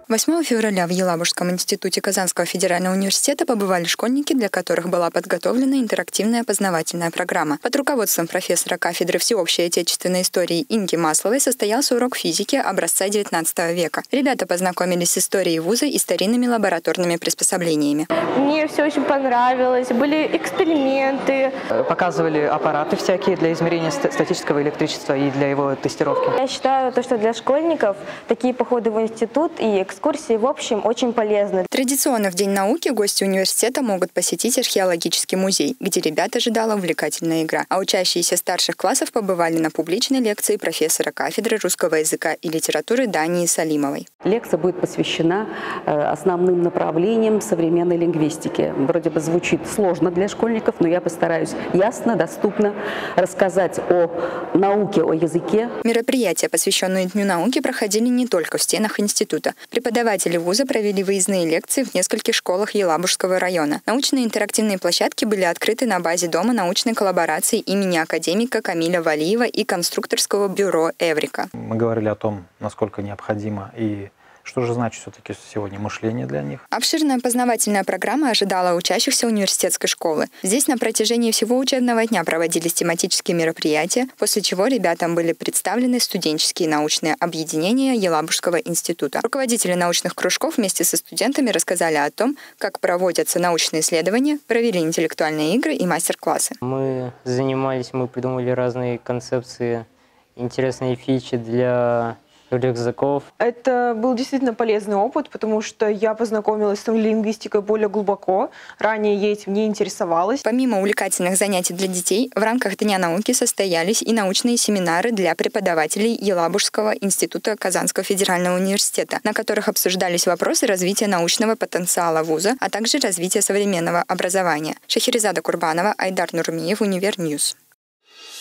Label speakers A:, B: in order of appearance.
A: 8 февраля в Елабужском институте Казанского федерального университета побывали школьники, для которых была подготовлена интерактивная познавательная программа. Под руководством профессора кафедры всеобщей отечественной истории Инги Масловой состоялся урок физики образца XIX века. Ребята познакомились с историей вуза и старинными лабораторными приспособлениями.
B: Мне все очень понравилось. Были эксперименты.
C: Показывали аппараты всякие для измерения статического электричества и для его тестировки.
B: Я считаю, что для школьников такие походы в институт и экскурсии в общем очень полезны.
A: Традиционно в День науки гости университета могут посетить археологический музей, где ребят ожидала увлекательная игра. А учащиеся старших классов побывали на публичной лекции профессора кафедры русского языка и литературы Дании Салимовой.
D: Лекция будет посвящена основным направлениям современной лингвистики. Вроде бы звучит сложно для школьников, но я постараюсь ясно, доступно рассказать о науке, о языке.
A: Мероприятия, посвященные Дню науки, проходили не только в стенах института. Преподаватели вуза провели выездные лекции в нескольких школах Елабужского района. Научные интерактивные площадки были открыты на базе Дома научной коллаборации имени академика Камиля Валиева и конструкторского бюро «Эврика».
E: Мы говорили о том, насколько необходимо и что же значит все-таки сегодня мышление для них.
A: Обширная познавательная программа ожидала учащихся университетской школы. Здесь на протяжении всего учебного дня проводились тематические мероприятия, после чего ребятам были представлены студенческие научные объединения Елабужского института. Руководители научных кружков вместе со студентами рассказали о том, как проводятся научные исследования, провели интеллектуальные игры и мастер-классы.
F: Мы придумали разные концепции, интересные фичи для рюкзаков.
G: Это был действительно полезный опыт, потому что я познакомилась с лингвистикой более глубоко. Ранее я этим не интересовалась.
A: Помимо увлекательных занятий для детей, в рамках Дня науки состоялись и научные семинары для преподавателей Елабужского института Казанского федерального университета, на которых обсуждались вопросы развития научного потенциала вуза, а также развития современного образования. Шахерезада Курбанова, Айдар Нурмиев, Универньюз.